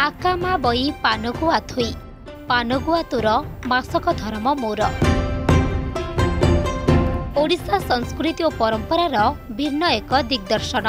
आकामा बई पानगुआ थोई पानगुआ तोर मासक धर्म मोर। ओडिशा संस्कृति और परंपरार भिन्न एक दिग्दर्शन।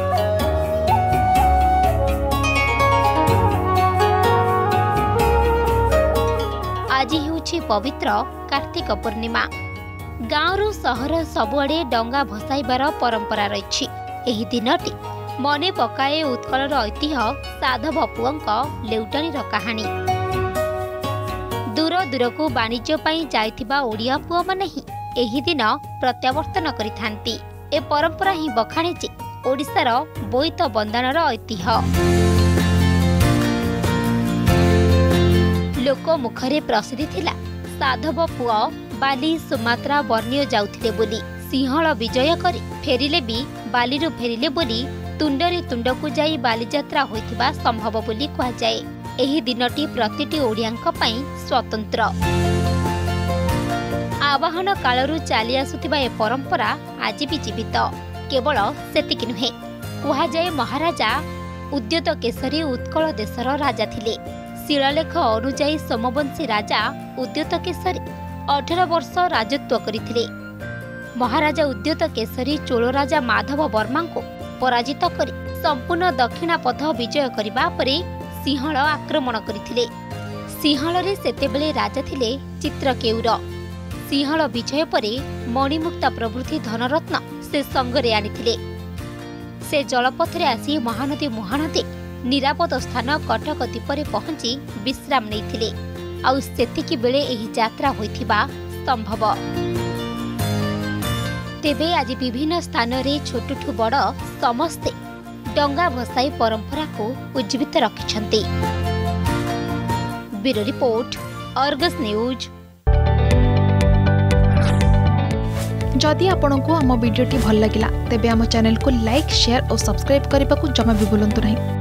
आज हेउछि पवित्र कार्तिक पूर्णिमा। गाँव सहर सबुआड़े डंगा भसाइबार परंपरा रही। एही दिनटी मने पकाए उत्कलर ऐतिह्य साधव पुओंक लेउटाणीर कहानी। दूर दूर को वाणिज्य पई जाइथिबा ओडिया पुओ माने ही एही दिन प्रत्यावर्तन करिथांती। ए परंपरा ही बखाणे जे ओडिशार बोईत बंदाणर ऐतिह्य। लोक मुखरे प्रसिद्धि थिला साधव पुओ बाली सुमात्रा बर्नियो जाउथिले बोली। सिंहल विजय करी फेरिले भी बालीरु फेरिले बोली तुंडरे तुंडकु जाई बालीजात्रा होइथिबा संभव बोली कहा जाए। एही दिनटी प्रतिटी ओडियांक पई स्वतंत्र। आवाहन कालरू चली आसुथिबा ए परंपरा आज भी जीवित। केवल सेतिकी नुहे, कहा जाए महाराजा उद्यत केसरी उत्कल देशर राजा थिले। शिलालेख अनुजाई सोमवंशी राजा उद्यत केसरी 18 वर्ष राजत्व करिथिले। महाराजा उद्यत केसरी चोल राजा माधव वर्मा को पराजित करी संपूर्ण दक्षिणा पथ विजय करबा परे सिंहल आक्रमण करथिले। सिंहलरे सेतेबेले राजा थिले चित्रकेउर। सिंहल विजय परे मणिमुक्ता प्रभृति धनरत्न से संगरे आनिथिले। से जलपथरे आसी महानदी मुहाणते निरापद स्थान कटक द्वीपरे पहुंची विश्राम नैथिले। आउ सेतिकी बेले एही यात्रा होइथिबा संभव। तेबे आज विभिन्न स्थान रे छोटुठु बड़ समस्ते डंगा भसाई परंपरा को उज्जीवित रखिछन्ति। Bureau report, Argus news. जदि आपंक आम भिडी भल लगा तेब आम चैनल को लाइक, शेयर और सब्सक्राइब करने को जमा भी भूलु नहीं।